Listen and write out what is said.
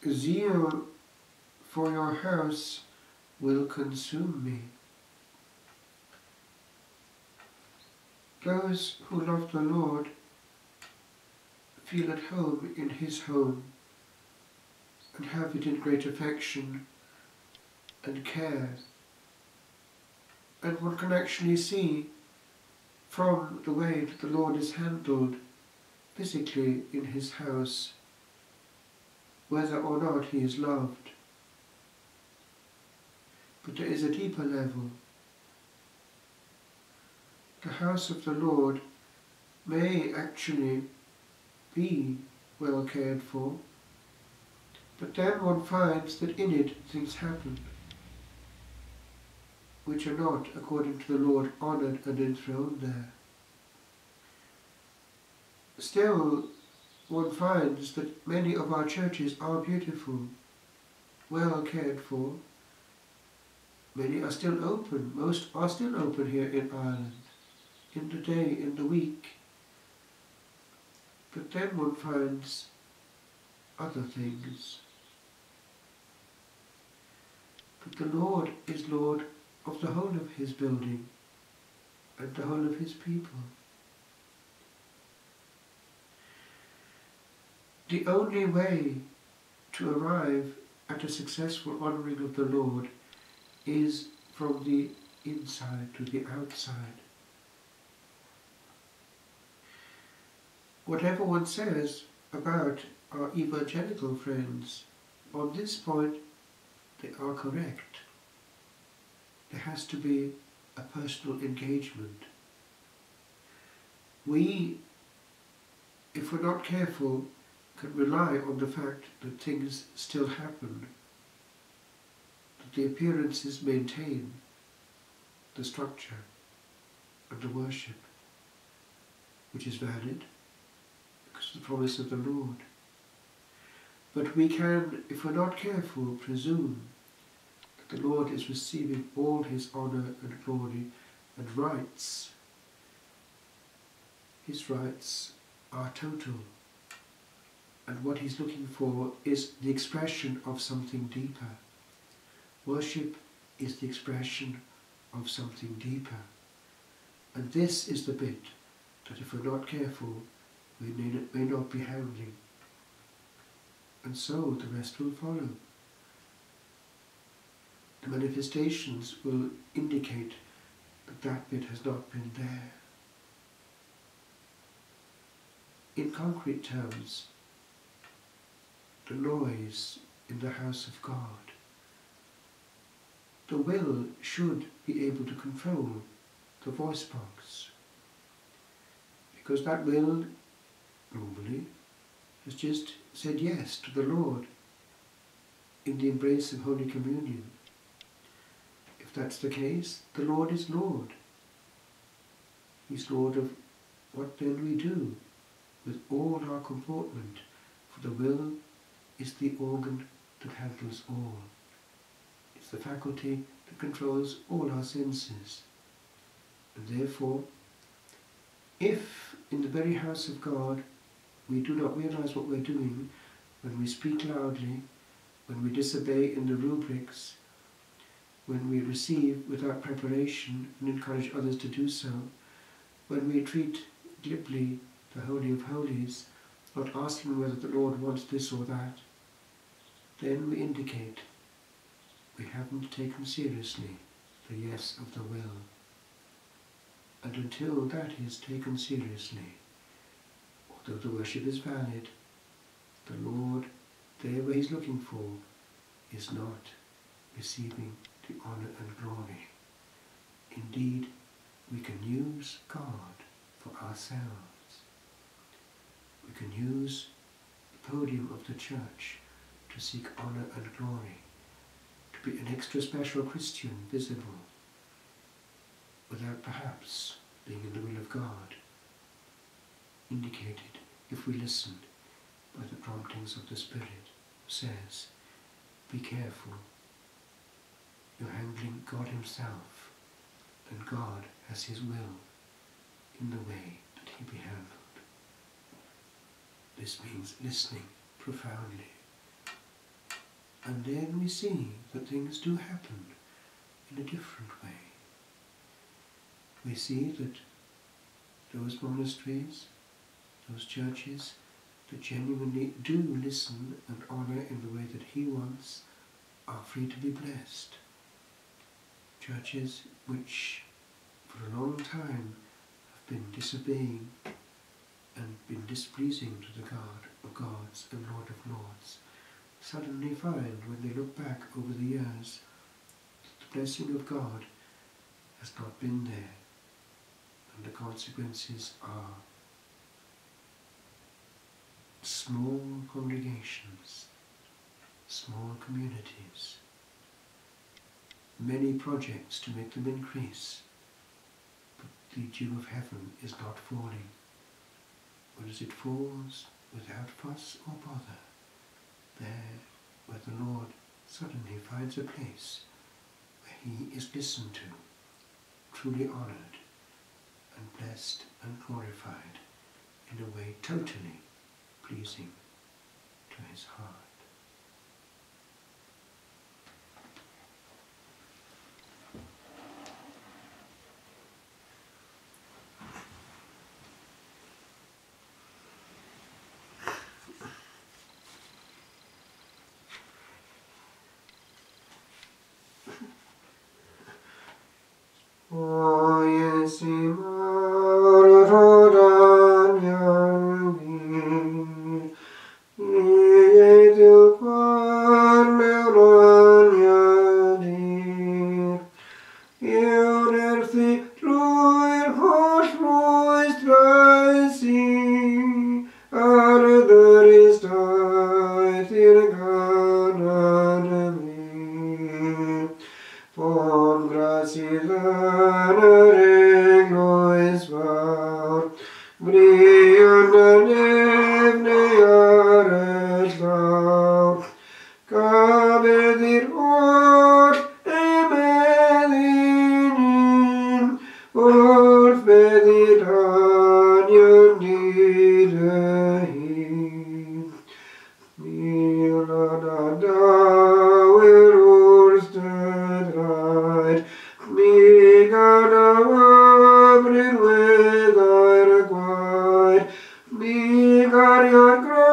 Zeal for your house will consume me. Those who love the Lord feel at home in his home and have it in great affection and care. And one can actually see from the way that the Lord is handled physically in his house whether or not he is loved. But there is a deeper level. The house of the Lord may actually be well cared for, but then one finds that in it things happen which are not, according to the Lord, honoured and enthroned there. Still, one finds that many of our churches are beautiful, well cared for. Many are still open, most are still open here in Ireland, in the day, in the week. But then one finds other things. But the Lord is Lord of the whole of his building and the whole of his people. The only way to arrive at a successful honouring of the Lord is from the inside to the outside. Whatever one says about our evangelical friends, on this point they are correct. There has to be a personal engagement. We, if we're not careful, can rely on the fact that things still happen, that the appearances maintain the structure and the worship, which is valid because of the promise of the Lord. But we can, if we're not careful, presume that the Lord is receiving all his honour and glory and rights. His rights are total. And what he's looking for is the expression of something deeper. Worship is the expression of something deeper. And this is the bit that if we're not careful, we may not be handling. And so the rest will follow. The manifestations will indicate that that bit has not been there. In concrete terms, the noise in the house of God. The will should be able to control the voice box, because that will, normally, has just said yes to the Lord in the embrace of Holy Communion. If that's the case, the Lord is Lord. He's Lord of what then we do with all our comportment, for the will is the organ that handles all. It's the faculty that controls all our senses. And therefore, if in the very house of God we do not realize what we're doing, when we speak loudly, when we disobey in the rubrics, when we receive without preparation and encourage others to do so, when we treat glibly the Holy of Holies, not asking whether the Lord wants this or that, then we indicate we haven't taken seriously the yes of the will. And until that is taken seriously, although the worship is valid, the Lord, there where he's looking for, is not receiving the honour and glory. Indeed, we can use God for ourselves. We can use the podium of the church to seek honour and glory, to be an extra special Christian visible, without perhaps being in the will of God, indicated if we listen by the promptings of the Spirit, who says, be careful, you're handling God himself, and God has his will in the way that he be handled. This means listening profoundly And then we see that things do happen in a different way. We see that those monasteries, those churches that genuinely do listen and honour in the way that he wants are free to be blessed. Churches which for a long time have been disobeying and been displeasing to the God of gods and Lord of lords suddenly find, when they look back over the years, that the blessing of God has not been there, and the consequences are small congregations, small communities, many projects to make them increase, but the dew of heaven is not falling, but as it falls without fuss or bother, there where the Lord suddenly finds a place where he is listened to, truly honoured and blessed and glorified in a way totally pleasing to his heart. Be God your